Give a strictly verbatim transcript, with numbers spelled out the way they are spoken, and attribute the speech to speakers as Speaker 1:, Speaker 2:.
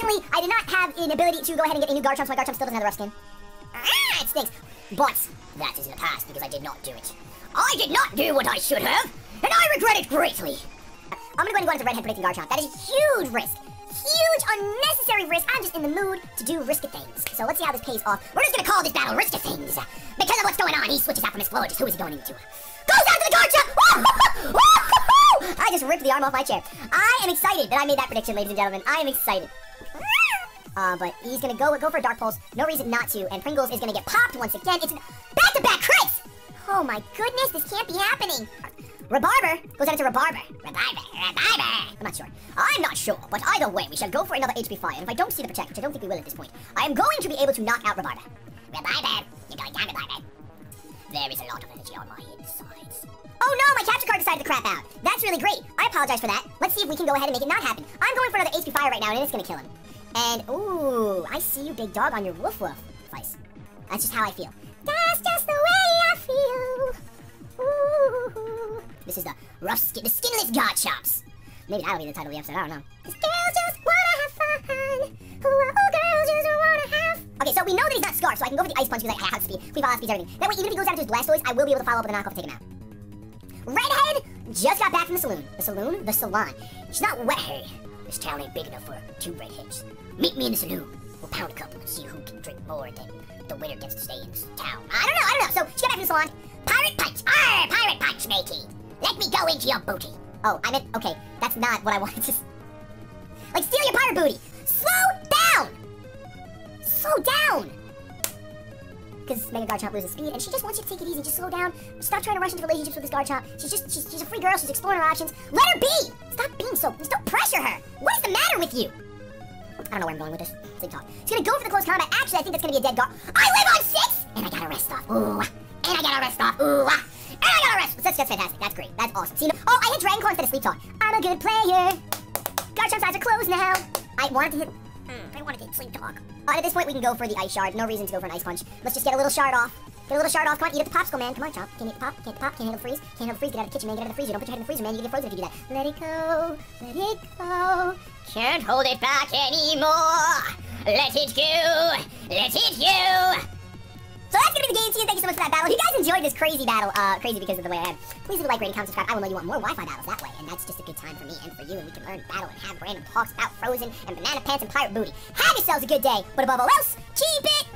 Speaker 1: unfortunately, I did not have an ability to go ahead and get a new Garchomp, so my Garchomp still doesn't have the rough skin. Ah, it stinks. But that is in the past because I did not do it. I did not do what I should have, and I regret it greatly. I'm gonna go ahead and go into Redhead predicting Garchomp. That is a huge risk. Huge, unnecessary risk. I'm just in the mood to do risky things. So let's see how this pays off. We're just gonna call this battle Risky Things. Because of what's going on, he switches out from Explorers. Who is he going into? Goes out to the Garchomp! I just ripped the arm off my chair. I am excited that I made that prediction, ladies and gentlemen. I am excited. Uh, but he's gonna go go for a Dark Pulse. No reason not to. And Pringles is gonna get popped once again. It's back-to-back crits! Oh my goodness, this can't be happening. Rebarber goes out into Rebarber. Rebarber, Rebarber. I'm not sure. I'm not sure, but either way, we shall go for another H P fire. And if I don't see the Protect, which I don't think we will at this point, I am going to be able to knock out Rebarber. Rebarber, you're going down, Rebarber. There is a lot of energy on my insides. Oh no, my capture card decided to crap out. That's really great. I apologize for that. Let's see if we can go ahead and make it not happen. I'm going for another H P fire right now, and it's gonna kill him. And, ooh, I see you, big dog, on your woof woof device. That's just how I feel. That's just the way I feel. Ooh. This is the rough skin, the skinless Garchomps. Maybe that'll be the title of the episode, I don't know. Cause girls just wanna have fun. Ooh, girls just wanna have. Okay, so we know that he's not Scarf, so I can go for the Ice Punch because I have speed, free follow speed, everything. That way, even if he goes out to his Blastoise, I will be able to follow up with a knockoff and take him out. Redhead just got back from the saloon. The saloon? The salon. She's not wet. Hey, this town ain't big enough for two redheads. Meet me in the saloon. We'll pound a couple and see who can drink more, then the winner gets to stay in this town. I don't know, I don't know. So, she got back from the salon. Pirate Punch! Arr! Pirate Punch, matey! Let me go into your booty. Oh, I meant, okay, that's not what I wanted to... Like, steal your pirate booty! Slow down! Slow down! Because Mega Garchomp loses speed, and she just wants you to take it easy, just slow down. Stop trying to rush into relationships with this Garchomp. She's just, she's, she's a free girl, she's exploring her options. Let her be! Stop being so, just don't pressure her! What is the matter with you? I don't know where I'm going with this. Sleep talk. She's gonna go for the close combat. Actually, I think that's gonna be a dead Gar- I live on six! And I gotta rest off. Ooh. And I gotta rest off. Ooh. And I gotta rest. That's, that's fantastic. That's great. That's awesome. See, oh, I hit Dragon Claw instead of Sleep Talk. I'm a good player. Garchomp's eyes are closed now. I wanted to hit... Mm, I wanted to hit Sleep Talk. Uh, at this point, we can go for the Ice Shard. No reason to go for an Ice Punch. Let's just get a little shard off. Get a little shard off. Come on, eat up the popsicle, man. Come on, Chomp. Can't eat the pop. Can't the pop. Can't handle the freeze. Can't handle the freeze. Get out of the kitchen, man. Get out of the freezer. Don't put your head in the freezer, man. You get frozen if you do that. Let it go. Let it go. Can't hold it back anymore. Let it go. Let it go. So that's gonna be the game, team. Thank you so much for that battle. If you guys enjoyed this crazy battle, uh, crazy because of the way I am, please leave a like, rating, comment, subscribe. I will know you want more Wi-Fi battles that way, and that's just a good time for me and for you, and we can learn battle and have random talks about Frozen and Banana Pants and Pirate Booty. Have yourselves a good day, but above all else, keep it